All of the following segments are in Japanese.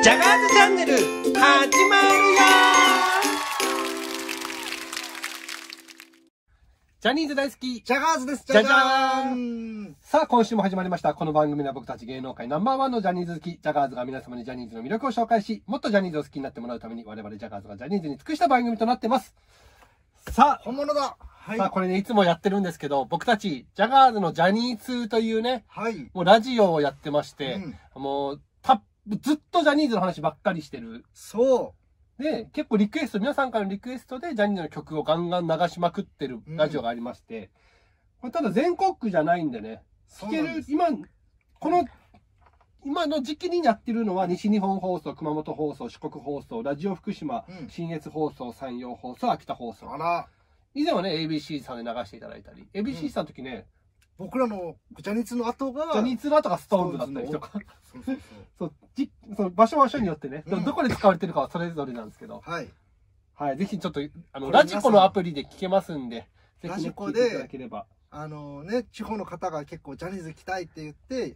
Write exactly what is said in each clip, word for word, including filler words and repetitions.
ジャガーズチャンネル始まるよ。ジャニーズ大好きジャガーズです。 じゃじゃーん。さあ今週も始まりました。この番組は僕たち芸能界ナンバーワンのジャニーズ好きジャガーズが皆様にジャニーズの魅力を紹介し、もっとジャニーズを好きになってもらうために我々ジャガーズがジャニーズに尽くした番組となってます。さあ本物だ。はい。 さあこれねいつもやってるんですけど、僕たちジャガーズのジャニーツというね、 はい。 もうラジオをやってまして、 うん、 もうたずっとジャニーズの話ばっかりしてる。 そう。 で、結構リクエスト、皆さんからのリクエストでジャニーズの曲をガンガン流しまくってるラジオがありまして、うん、これただ全国区じゃないんでね、聞ける、今、この、今の時期にやってるのは西日本放送、熊本放送、四国放送、ラジオ福島、うん、信越放送、山陽放送、秋田放送。 あら。 以前はね、エービーシー さんで流していただいたり、エービーシー さんの時ね、 うん、僕らのジャニーズの後が、 ジャニーズの後がストーンズだったりとか、 そうそうそう。 そう、じ、その場所場所によってね、うん、どこで使われてるかはそれぞれなんですけど、 はい。 はい、ぜひちょっと、あの、ラジコのアプリで聞けますんで、ぜひ、ね、聞いていただければ。 あのね、地方の方が結構ジャニーズ来たいって言って、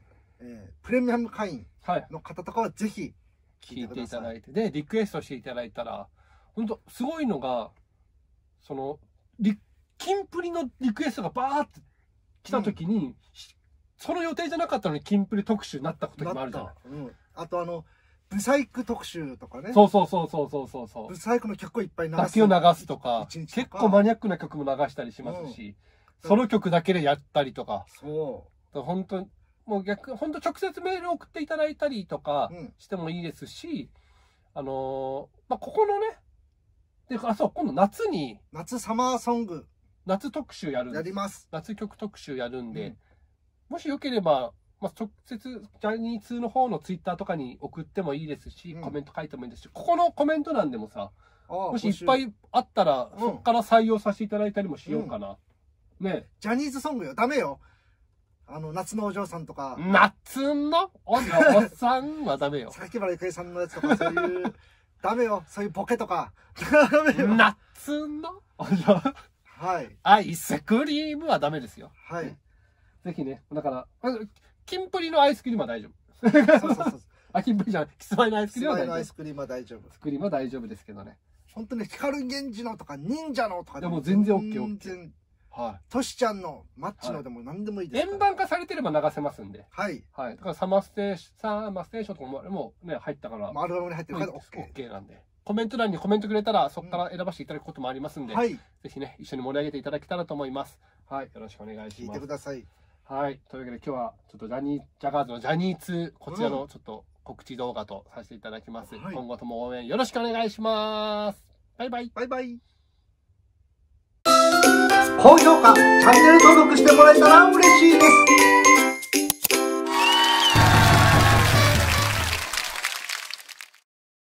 えー、プレミアム会員の方とかはぜひ聞いていただいて、で、リクエストしていただいたら、本当すごいのが、その、リ、キンプリのリクエストがバーって来た時に、うん、その予定じゃなかったのにキンプリ特集になったこともあるじゃない。 うん、あとあの、ブサイク特集とかね。 そうそうそうそうそうそう。 ブサイクの曲をいっぱい流す。 だけを流すとか、結構マニアックな曲も流したりしますし、うん、ソロ曲だけでやったりとか。 そう。 本当もう逆、本当直接メール送っていただいたりとかしてもいいですし、うん、あのー、まあ、ここのね、で、あ、そう、今度夏に。 夏サマーソング。 夏特集やるんです。 やります。 夏曲特集やるんで、うん、もしよければ、まあ、直接ジャニーズの方のツイッターとかに送ってもいいですし、うん、コメント書いてもいいですし、ここのコメント欄でもさ、もしいっぱいあったら、そこから採用させていただいたりもしようかな。うん、ね。 ジャニーズソングよ、ダメよ。あの、夏のお嬢さんとか。 夏のお嬢さんはダメよ。 榊原郁恵さんのやつとか、そういう、ダメよ。そういうボケとか。ダメよ。 夏のお嬢はい。 アイスクリームはダメですよ。 はい。 ぜひね、だから、キンプリのアイスクリームは大丈夫。そうそうそう。あ、キンプリじゃない、キスマイのアイスクリームは大丈夫。キスマイのアイスクリームは大丈夫。 アイスクリームは大丈夫ですけどね。 本当に光源氏のとか忍者のとかでも全然 オーケーオーケー。 はい。トシちゃんのマッチのでも何でもいいです。 円盤化されてれば流せますんで。 はい。 はい。だからサマステーション、サマステーションとかももうね、入ったから。 アルバムに入ってるからオーケー なんで。コメント欄にコメントくれたら、そこから選ばせていただくこともありますんで、うん、はい。ぜひね、一緒に盛り上げていただけたらと思います。はい。よろしくお願いします。 聞いてください。 はい。というわけで今日は、ちょっとジャニー、ジャガーズのジャニーツ、こちらのちょっと告知動画とさせていただきます。うん、はい、今後とも応援よろしくお願いします。バイバイ。 バイバイ。高評価、チャンネル登録してもらえたら嬉しいです。